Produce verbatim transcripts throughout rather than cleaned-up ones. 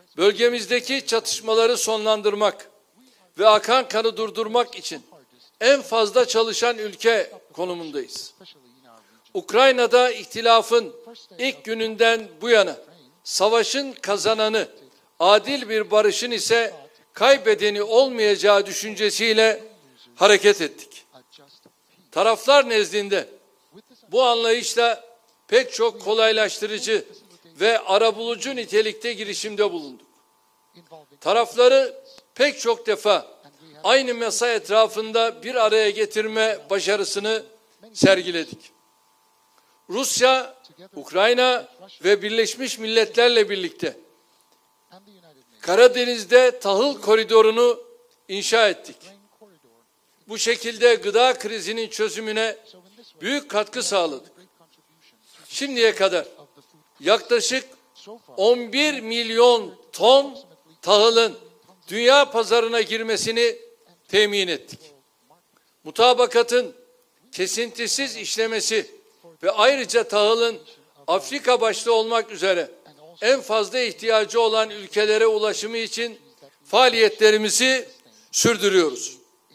bölgemizdeki çatışmaları sonlandırmak ve akan kanı durdurmak için en fazla çalışan ülke konumundayız. Ukrayna'da ihtilafın ilk gününden bu yana savaşın kazananı, adil bir barışın ise kaybedeni olmayacağı düşüncesiyle hareket ettik. Taraflar nezdinde bu anlayışla pek çok kolaylaştırıcı ve arabulucu nitelikte girişimde bulunduk. Tarafları pek çok defa aynı masa etrafında bir araya getirme başarısını sergiledik. Rusya, Ukrayna ve Birleşmiş Milletler'le birlikte Karadeniz'de tahıl koridorunu inşa ettik. Bu şekilde gıda krizinin çözümüne büyük katkı sağladık. Şimdiye kadar yaklaşık on bir milyon ton tahılın dünya pazarına girmesini temin ettik. Mutabakatın kesintisiz işlemesi ve ayrıca tahılın Afrika başta olmak üzere en fazla ihtiyacı olan ülkelere ulaşımı için faaliyetlerimizi sürdürüyoruz.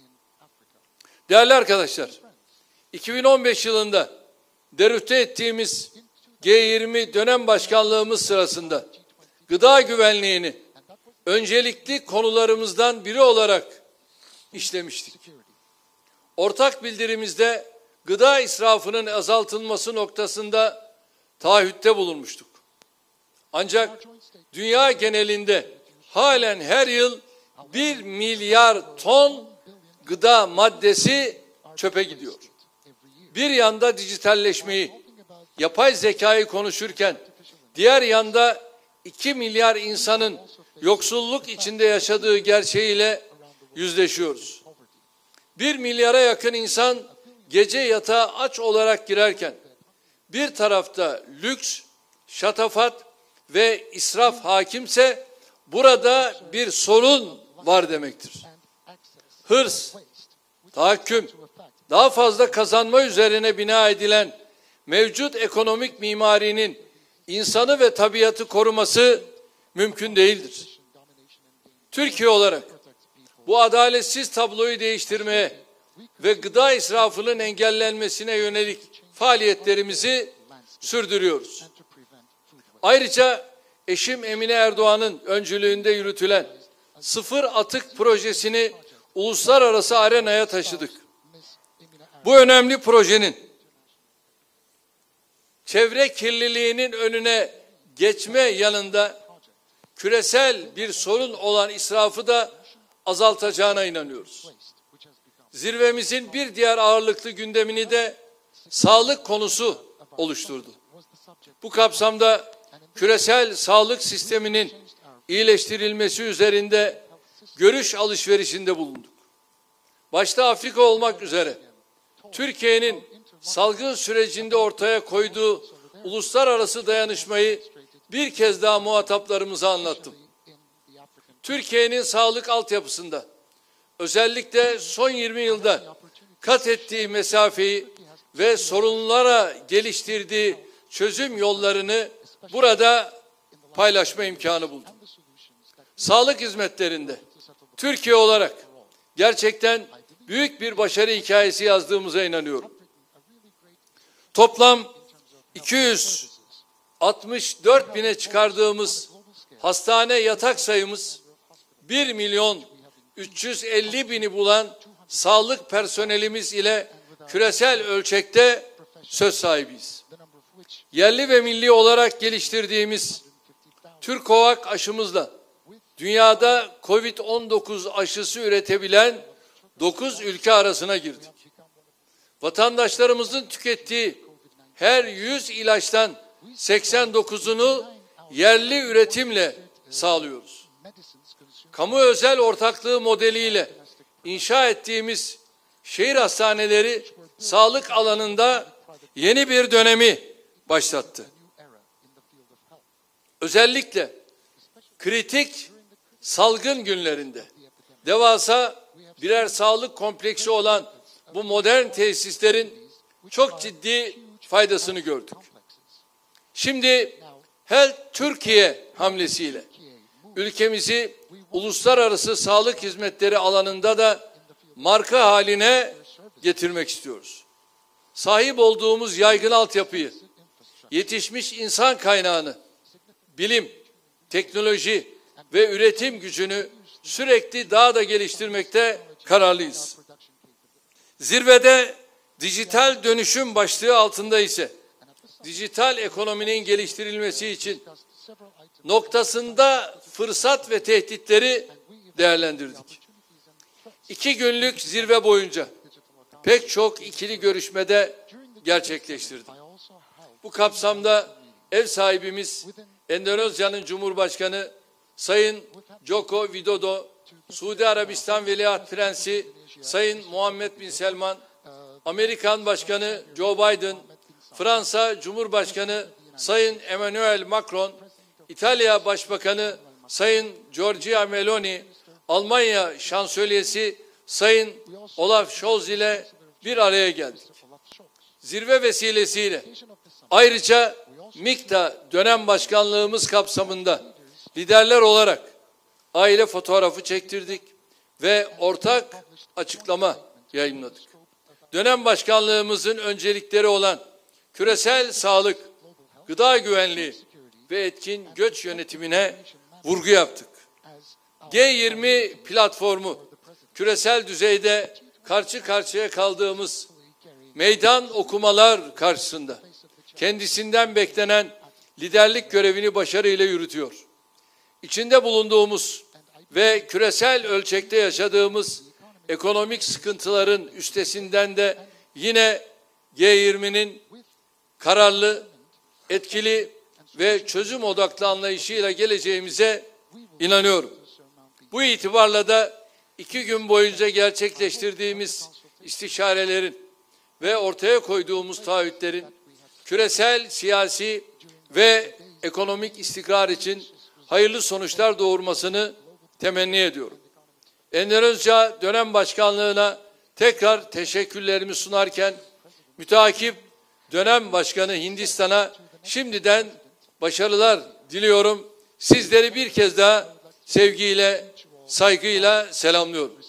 Değerli arkadaşlar, iki bin on beş yılında derüfte ettiğimiz G yirmi dönem başkanlığımız sırasında gıda güvenliğini öncelikli konularımızdan biri olarak işlemiştik. Ortak bildirimizde gıda israfının azaltılması noktasında taahhütte bulunmuştuk. Ancak dünya genelinde halen her yıl bir milyar ton gıda maddesi çöpe gidiyor. Bir yanda dijitalleşmeyi, yapay zekayı konuşurken diğer yanda iki milyar insanın yoksulluk içinde yaşadığı gerçeğiyle yüzleşiyoruz. Bir milyara yakın insan gece yatağa aç olarak girerken bir tarafta lüks, şatafat ve israf hakimse burada bir sorun var demektir. Hırs, tahakküm, daha fazla kazanma üzerine bina edilen mevcut ekonomik mimarinin insanı ve tabiatı koruması mümkün değildir. Türkiye olarak bu adaletsiz tabloyu değiştirmeye ve gıda israfının engellenmesine yönelik faaliyetlerimizi sürdürüyoruz. Ayrıca eşim Emine Erdoğan'ın öncülüğünde yürütülen sıfır atık projesini uluslararası arenaya taşıdık. Bu önemli projenin çevre kirliliğinin önüne geçme yanında küresel bir sorun olan israfı da azaltacağına inanıyoruz. Zirvemizin bir diğer ağırlıklı gündemini de sağlık konusu oluşturdu. Bu kapsamda küresel sağlık sisteminin iyileştirilmesi üzerinde görüş alışverişinde bulunduk. Başta Afrika olmak üzere Türkiye'nin salgın sürecinde ortaya koyduğu uluslararası dayanışmayı bir kez daha muhataplarımıza anlattım. Türkiye'nin sağlık altyapısında özellikle son yirmi yılda kat ettiği mesafeyi ve sorunlara geliştirdiği çözüm yollarını burada paylaşma imkanı buldum. Sağlık hizmetlerinde Türkiye olarak gerçekten büyük bir başarı hikayesi yazdığımıza inanıyorum. Toplam iki yüz altmış dört bine çıkardığımız hastane yatak sayımız bir milyon üç yüz elli bini bulan sağlık personelimiz ile küresel ölçekte söz sahibiyiz. Yerli ve milli olarak geliştirdiğimiz Türkovak aşımızla dünyada kovid on dokuz aşısı üretebilen dokuz ülke arasına girdik. Vatandaşlarımızın tükettiği her yüz ilaçtan seksen dokuzunu yerli üretimle sağlıyoruz. Kamu özel ortaklığı modeliyle inşa ettiğimiz şehir hastaneleri sağlık alanında yeni bir dönemi başlattı. Özellikle kritik salgın günlerinde devasa birer sağlık kompleksi olan bu modern tesislerin çok ciddi faydasını gördük. Şimdi Health Türkiye hamlesiyle ülkemizi uluslararası sağlık hizmetleri alanında da marka haline getirmek istiyoruz. Sahip olduğumuz yaygın altyapıyı, yetişmiş insan kaynağını, bilim, teknoloji ve üretim gücünü sürekli daha da geliştirmekte kararlıyız. Zirvede dijital dönüşüm başlığı altında ise dijital ekonominin geliştirilmesi için noktasında fırsat ve tehditleri değerlendirdik. İki günlük zirve boyunca pek çok ikili görüşmede gerçekleştirdik. Bu kapsamda ev sahibimiz Endonezya'nın Cumhurbaşkanı Sayın Joko Widodo, Suudi Arabistan Veliaht Prensi Sayın Muhammed Bin Selman, Amerikan Başkanı Joe Biden, Fransa Cumhurbaşkanı Sayın Emmanuel Macron, İtalya Başbakanı Sayın Giorgia Meloni, Almanya Şansölyesi Sayın Olaf Scholz ile bir araya geldik. Zirve vesilesiyle ayrıca MİKTA dönem başkanlığımız kapsamında liderler olarak aile fotoğrafı çektirdik ve ortak açıklama yayınladık. Dönem başkanlığımızın öncelikleri olan küresel sağlık, gıda güvenliği ve etkin göç yönetimine vurgu yaptık. G yirmi platformu küresel düzeyde karşı karşıya kaldığımız meydan okumalar karşısında kendisinden beklenen liderlik görevini başarıyla yürütüyor. İçinde bulunduğumuz ve küresel ölçekte yaşadığımız ekonomik sıkıntıların üstesinden de yine G yirminin kararlı, etkili ve çözüm odaklı anlayışıyla geleceğimize inanıyorum. Bu itibarla da iki gün boyunca gerçekleştirdiğimiz istişarelerin ve ortaya koyduğumuz taahhütlerin küresel, siyasi ve ekonomik istikrar için hayırlı sonuçlar doğurmasını temenni ediyorum. Endonezya dönem başkanlığına tekrar teşekkürlerimi sunarken müteakip dönem başkanı Hindistan'a şimdiden başarılar diliyorum. Sizleri bir kez daha sevgiyle, saygıyla selamlıyorum.